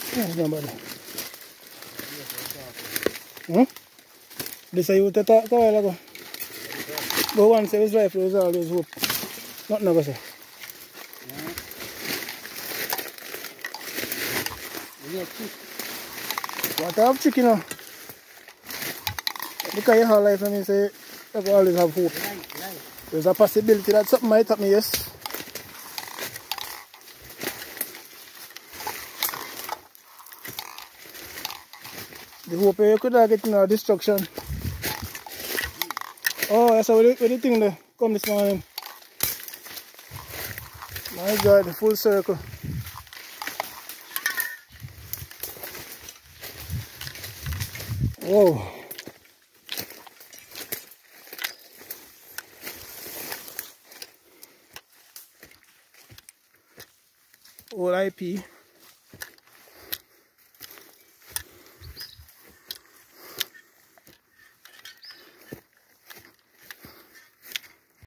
Yeah, nobody. This is you to talk a while ago. But once his rifle is always hope. Nothing ever say. What have chicken now? Because your whole life, I mean, say, you always have hope. There's a possibility that something might happen, yes. The hope you could have getting a destruction. Oh, that's where the thing there come this morning. My God, the full circle. Whoa. Old IP.